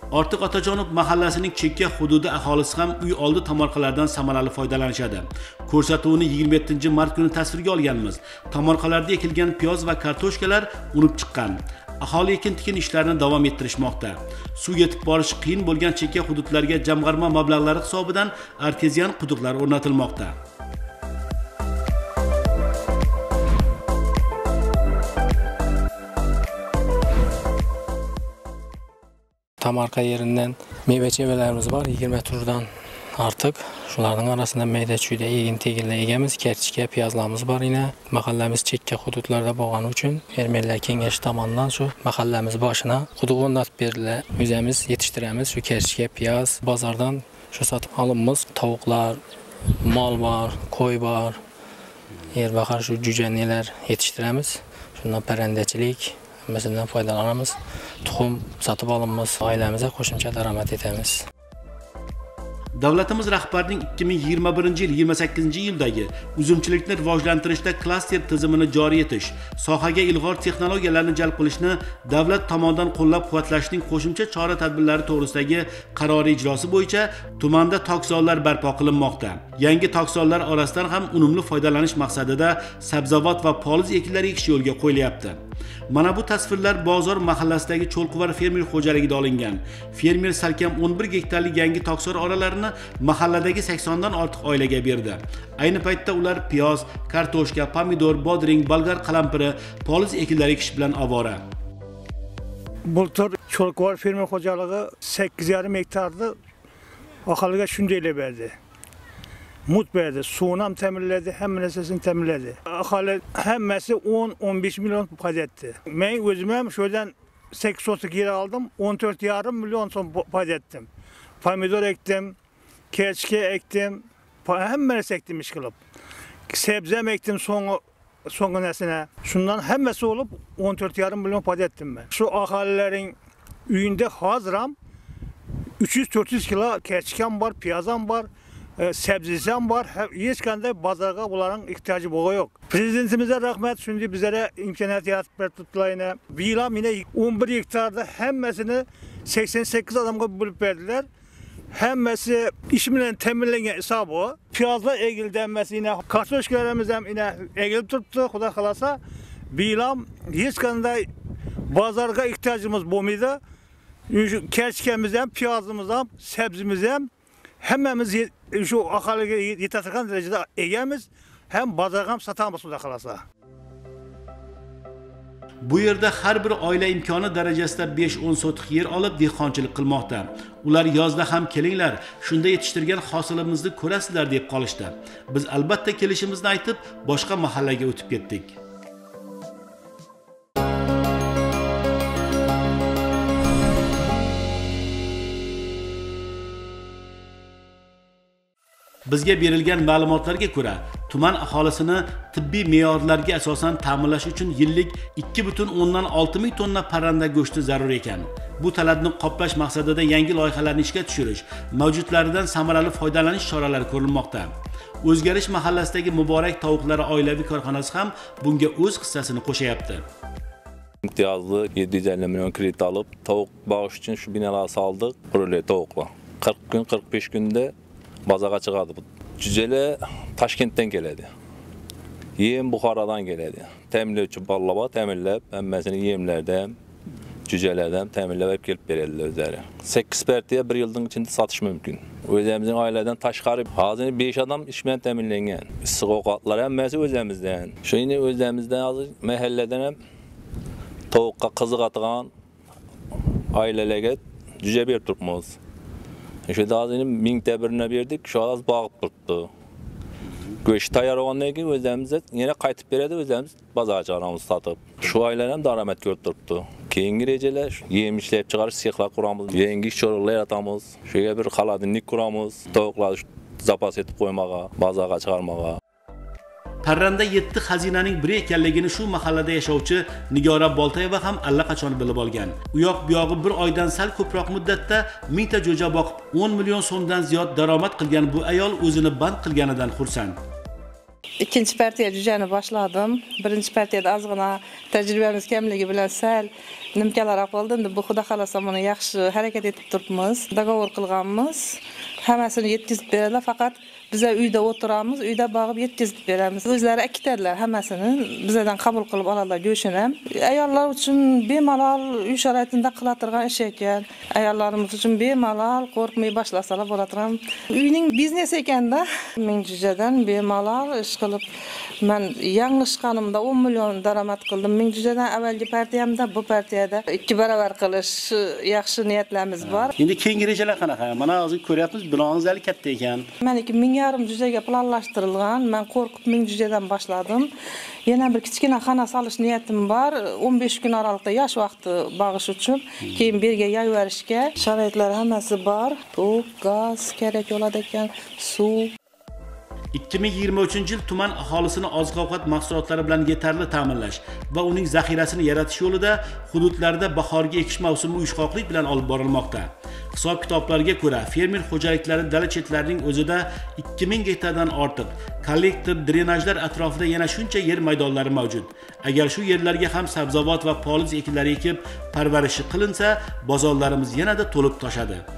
Ortiq Otajonov mahallasining chekka hududi aholisi ham uy oldi tomorqalardan samarali foydalanishadi. Ko'rsatuvni 27-mart kuni tasvirga olganmiz. Tomorqalarda ekilgan piyoz va kartoshkalar unib chiqqan. Aholi ekin-tikin ishlarini davom ettirishmoqda. Suv yetib borish qiyin bo'lgan chekka hududlarga jamg'arma mablag'lari hisobidan artezian quduqlar o'rnatilmoqda. Tomorqa yerinden meyve-çevelerimiz var, 20 turdan artık. Şunlardan arasında meyde-çüyde egin-tegirle egemiz, kerçike, piyazlarımız var yine. Mahallemiz çekka hudutlarda boğan üçün Fermerler Kengeşi tamandan şu mahallemiz başına quduq o'rnatib berildi. Özemiz yetiştiremiz şu kerçike, piyaz, bazardan şu satıp alınmız. Tavuklar, mal var, koy var. Yer bakar şu cüceneler yetiştiremiz. Şundan pərendeçilik, mesela faydalanamız. Tuxum satıp alınmız, ailemize qo'shimcha daromad etamiz. Davlatimiz rahbarining 2021-yil 28-yildagi uzumchilikni rivojlantirishda klaster tizimini joriy etish, sohaga ilg'or texnologiyalarni jalb qilishni davlat tomonidan qo'llab-quvvatlashning qo'shimcha chora-tadbirlari to'g'risidagi qarori ijrosi bo'yicha tumanda tokzorlar barpo qilinmoqda. Yangi tokzorlar orasidan ham unumli foydalanish maqsadida sabzavot va poliz ekinlari ekish yo'lga qo'yilyapti. Mana bu tasvirlar Bozor mahallasidagi Cho'lquvar fermer xo'jaligida olingan. Fermer salkam 11 gektarlik yangi toksor oralarini mahalladagi 80 dan ortiq oilaga berdi. Ayni paytda ular piyoz, kartoshka, pomidor, bodring, bolgar qalampiri, poliz ekinlari ekish bilan ovora. Bultur Cho'lquvar fermer xo'jaligi 8,5 hektarni aholiga shunday berdi. Mut verdi, suyunu ham təminlədi, həmin əsasını təminlədi. Ahali həmməsi 10-15 milyon pay etdi. Mən özüməm şuradan 8 sotuk yer aldım, 14,5 milyon son pay etdim. Pomidor ektim, kerçike ektim, həmməsi ektim iş qılıb. Sebzem ektim son nəsinə. Şundan həmməsi olub 14,5 milyon pay etdim mən. Şu ahalilərin üyündə hazıram 300-400 kilo kerçikəm var, piyazam var. Sebzesem var, hiç kanday bazarga bunların ihtiyacı boğu yok. Prezidentimize rahmet, şimdi bizlere imkaniyat yaratıp verdiler yine. Bir yılam yine 11 hektarda hemmesini 88 adamga bölüp verdiler. Hemmesi işimle teminlenen hesabı o. Piyazla egil denmesi yine, kartoşkalarımız hem yine egil tuttu, kuda kalasa. Bir yılam hiç kanday bazarga ihtiyacımız bulmuydu. Kerçikemizden, piyazımızdan, sebzimizden hemmemiz şu ahaliga yeterli derecede egemiz hem bazarga ham satamiz xudo xolasa. Bu yerda har bir oila imkoni darajasida 5-10 sotiq yer olib dehqonchilik qilmoqda. Ular yozda ham kelinglar, shunda yetishtirgan hosilimizni ko'rasizlar deb qolishdi. Biz albatta kelishimizni aytib, boshqa mahallaga o'tib ketdik. Bizga berilgan ma'lumotlarga ko'ra, tuman aholisini tibbiy me'yorlarga asosan ta'minlash uchun yillik 2,6 ming tonna parranda go'shti zarur ekan. Bu talabni qoplash maqsadida yangi loyihalarni ishga tushirish, mavjudlaridan samarali foydalanish choralari ko'rilmoqda. O'zgarish mahallasidagi Muborak tovuqlari oilaviy korxonasi ham bunga o'z hissasini qo'shyapti. İmtiyazlı 750 milyon kredit alıp tavuk bağış için şu binaları saldık. Böyle tavukla. 40 gün 45 günde bazağa çıkardı. Cücele Taşkent'ten geledi. Yem Buxaradan geledi. Təminləyici ballaba təminləb, əmməsini yemlərdən, cücələrdən təminləb gelib verirlər özləri. 8 partiya bir yılın içində satış mümkün. Özəmizin ailədən taşqarıb, hazır 5 adam işmən təminlənən. İssiq ovqatlar əmməsi özəmizdən. Şöyle özəmizdən hazır məhəllədən həm tavuqqa qızıq atılan ailələrə cücə bir turpmuz. Şu da azinin 1000 təbirinə verdik, şu az bağıb durdu. Göç tayar olandan ki özümüze yine qayıtıp veredi, özümüz bazar çağıramız satıp. Şu ailələr daramet gördürdü. Keyingi receler yemişler çıkarır, siyahlar kuramız, yengi çoruklar yatamız, şöyle bir haladinlik kuramız, tavukları zapas etip koymağa, bazara çıkarmağa. Parranda 7 xazinaning biri ekanligini shu mahallada yashovchi Nigora Boltayeva ham allaqachon bilib olgan. U yoq bu yog'i bir oydan sal ko'proq muddatda 1000 ta jo'ja boqib 10 million so'mdan ziyod daromad qilgan bu ayol o'zini band qilganidan xursand. İkinci partiya cüceni başladım. Birinci partiyada azgına tecrübemiz kemligi bilen sel nimkalar boldy. Bu Xudo xalasa bunu yaxshi harakat etip turibmiz. Dogovor qilganmiz. Hammasini yetkizib beradilar, faqat bize uyda oturamiz, uyda bağıb yetkizib beramiz. Özləri akitadilar hammasini bizden qabul qilib oladilar go'shini. Ayollar uchun bemalol uy sharoitida qilatirgan ish ekan. Ayollarimiz uchun bemalol qo'rqmay boshlasalar bo'ladigan. Uyning biznes ekanda, men jujadan bemalol ish qilib, men yanglishganimda 10 million daromad qildim. Men jujadan avvalgi partiyamda bu partiyada 2 baravar qilish yaxshi niyatlarimiz bor. Endi keyingi rejalar qanaqa? Mana hozir ko'ryapmiz, bilangiz hali katta ekan. Meniki 1000 cücege planlaştırılgan. Ben korkup 1000 cüceden başladım. Yine bir kichkina xona solish niyetim var. 15 gün aralıkta yaş vakti bağış için. Keyin birge yay verişke. Şaraitler hammasi var. Tok, gaz, gerek oladi ekan, suv. 2023 yil tuman aholisini oziq-ovqat mahsulotlari bilan yetarli ta'minlash va uning zaxirasini yaratish yo'lida hududlarda bahorgi ekish mavsumi uyushqoqlik bilan olib borilmoqda. Hisob-kitoblarga ko'ra, fermer xo'jaliklari dala chetlarining o'zida 2000 gektardan ortiq kollektor drenajlar atrofida yana shuncha yer maydonlari mavjud. Agar shu yerlarga ham sabzavot va poliz ekinlari ekib parvarishi qilinsa, bozorlarimiz yanada to'lib toshadi.